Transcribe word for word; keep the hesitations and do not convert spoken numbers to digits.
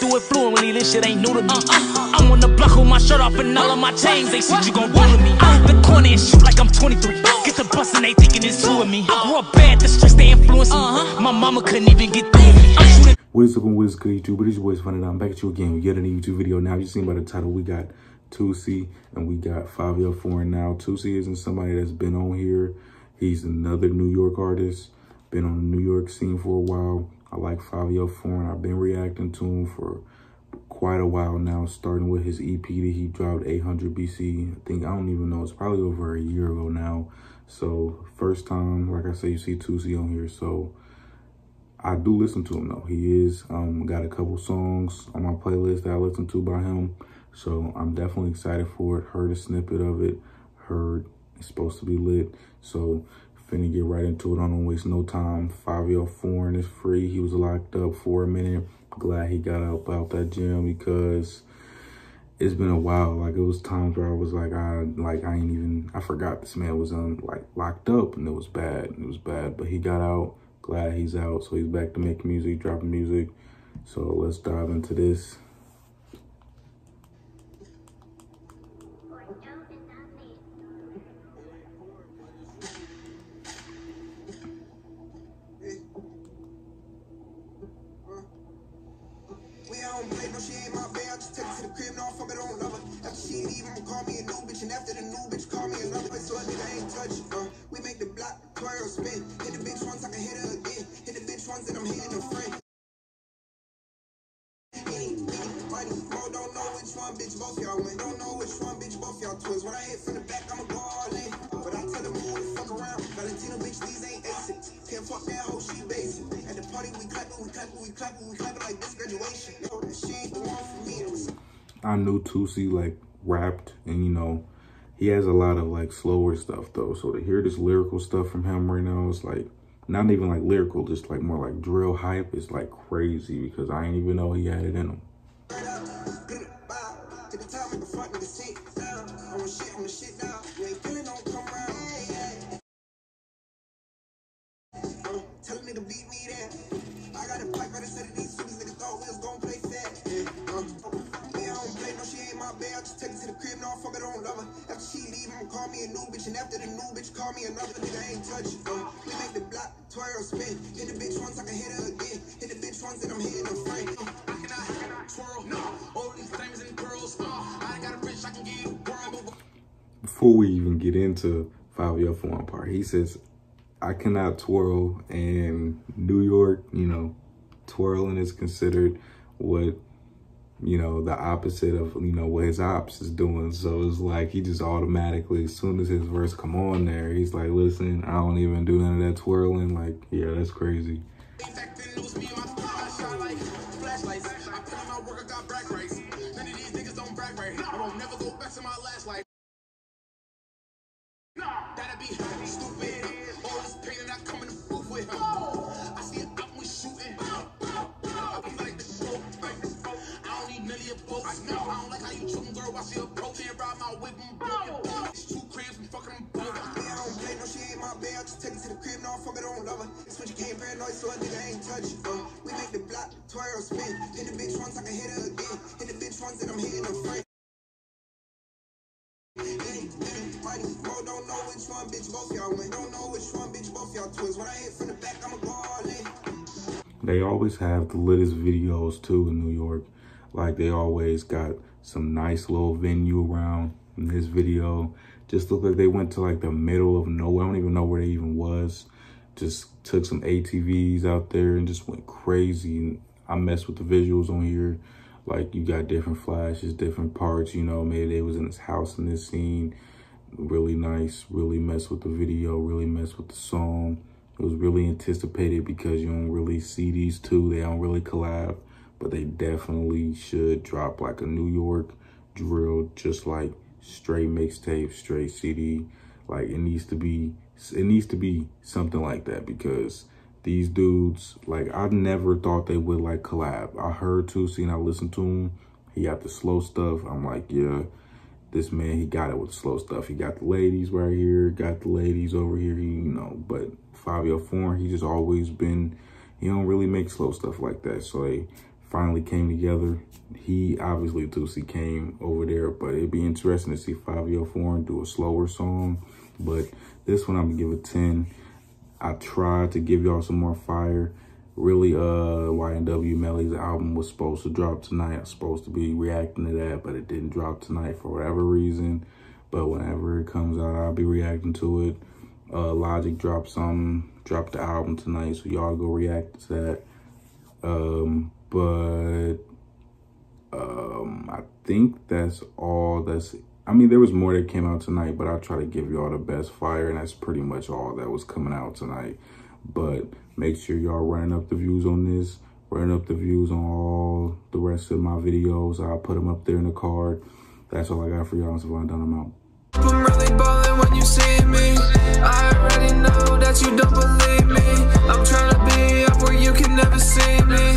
do it fluently, this shit ain't new to me. Uh, uh, I'm on the block with my shirt off and all of my chains. They shit you gon' do to me. Uh, the corner and shoot like I'm twenty-three. Get the bus and they thinking it's two of me. I grew up bad, the stress they influence me. Uh-huh. My mama couldn't even get through with me. I'm shooting. What is up and what is good, YouTube? It is your boys Funny. I'm back at you again. We get a new YouTube video now. You seen by the title, we got Toosii and we got Fivio foreign now. Toosii isn't somebody that's been on here. He's another New York artist. Been on the New York scene for a while. I like Fivio foreign. I've been reacting to him for quite a while now, starting with his E P that he dropped eight hundred B C. I think, I don't even know, it's probably over a year ago now. So first time, like I say, you see Toosii on here. So I do listen to him though. He is um, got a couple songs on my playlist that I listen to by him. So I'm definitely excited for it. Heard a snippet of it. Heard it's supposed to be lit. So finna get right into it. I don't waste no time. Fivio foreign is free. He was locked up for a minute. Glad he got out out that gym because it's been a while. Like, it was times where I was like, I like I ain't even I forgot this man was um like locked up, and it was bad. It was bad. But he got out. Glad he's out. So he's back to making music, dropping music. So let's dive into this. Call me a new bitch, and after the new bitch, call me another bitch, so a nigga ain't touch it. Uh, we make the block twirl spin. Hit the bitch once, I can hit her again. Hit the bitch once, and I'm hitting a friend. Money, more don't know which one, bitch, both y'all win. Don't know which one, bitch, both y'all twins. When I hit from the back, I'ma go all in. But I tell them who to fuck around. Valentino, bitch, these ain't asics. Can't fuck that hoe, she basic. At the party, we clap it, we clap it, we clap it, we clap it like this graduation. Yo, she ain't the one for me. I knew Toosii like rapped, and you know, he has a lot of like slower stuff though. So to hear this lyrical stuff from him right now, it's like not even like lyrical, just like more like drill hype. It's like crazy because I didn't even know he had it in him. Tell a nigga beat me there. I got a pipe right instead of these niggas. Niggas thought we was gonna play fat. Yeah, uh, yeah, I don't play no, she ain't my bae. I just take her to the crib, no, I fuck her, don't love her. After she leave, I'ma call me a new bitch, and after the new bitch, call me another nigga. Ain't touch it. Uh, we make the block twirl spin. Hit the bitch once, I can hit her again. Hit the bitch once, and I'm hitting her friend. Uh, I cannot twirl. No, all these diamonds and pearls. Uh, I ain't got a bitch, I can give you a world. Before we even get into Fivio for one part, he says, I cannot twirl, and New York, you know, twirling is considered what, you know, the opposite of, you know, what his ops is doing. So it's like he just automatically, as soon as his verse come on there, he's like, listen, I don't even do none of that twirling. Like, yeah, that's crazy. That'd be stupid. All this pain and I come in the booth with him. I see it up, we shooting. I be like the boat. I don't need none of your boats. No, I don't like how you shooting, girl. I see a pro and ride my whip and broke. It's two cribs, we fucking them both. Yeah, I don't play no, she ain't my bae. I just take her to the crib, no, I fuck her, don't love her. It's when she came paranoid, so a nigga ain't touch it. Uh, we make the block twirl spin. Hit the bitch once, I can hit her again. Hit the bitch once, and I'm hitting her friend. Money, more don't know which one, bitch, both y'all win. Don't know which one, bitch, both y'all twins. When I hit from the back, I'ma go all in. They always have the littest videos too in New York. Like, they always got some nice little venue around. In this video just looked like they went to like the middle of nowhere. I don't even know where they even was. Just took some A T Vs out there and just went crazy. And I messed with the visuals on here. Like, you got different flashes, different parts, you know, maybe they was in his house in this scene. Really nice, really messed with the video, really messed with the song. It was really anticipated because you don't really see these two. They don't really collab, but they definitely should drop like a New York drill, just like straight mixtape, straight C D. Like, it needs to be, it needs to be something like that because these dudes, like, I never thought they would like collab. I heard Toosii and I listened to him. He got the slow stuff. I'm like, yeah, this man, he got it with the slow stuff. He got the ladies right here, got the ladies over here, he, you know, but Fivio foreign, he just always been, he don't really make slow stuff like that. So they finally came together. He, obviously, Toosii came over there, but it'd be interesting to see Fivio Foreign do a slower song. But this one, I'm gonna give a ten. I tried to give y'all some more fire. Really, uh, Y N W Melly's album was supposed to drop tonight. I was supposed to be reacting to that, but it didn't drop tonight for whatever reason. But whenever it comes out, I'll be reacting to it. Uh, Logic dropped something, dropped the album tonight, so y'all go react to that. Um, but um, I think that's all that's, I mean, there was more that came out tonight, but I'll try to give y'all the best fire, and that's pretty much all that was coming out tonight. But make sure y'all running up the views on this, running up the views on all the rest of my videos. I'll put them up there in the card. That's all I got for y'all. So I'm done, I'm out. I'm really ballin' when you see me. I already know that you don't believe me. I'm trying to be up where you can never see me.